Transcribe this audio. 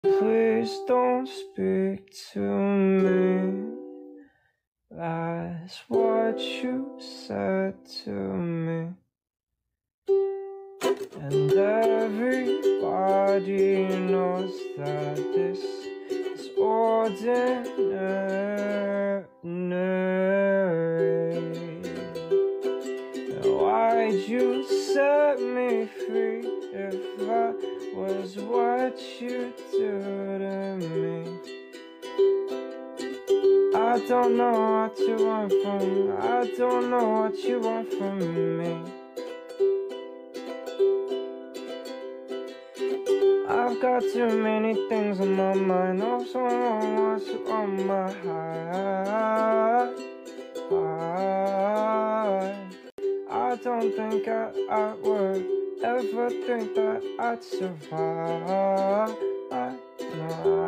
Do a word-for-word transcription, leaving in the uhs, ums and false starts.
Please don't speak to me. That's what you said to me. And everybody knows that this is ordinary. Why'd you set me free if that was what you do to me? I don't know what you want from me. I don't know what you want from me. I've got too many things on my mind. Oh, someone wants you on my heart. I don't think I, I would ever think that I'd survive.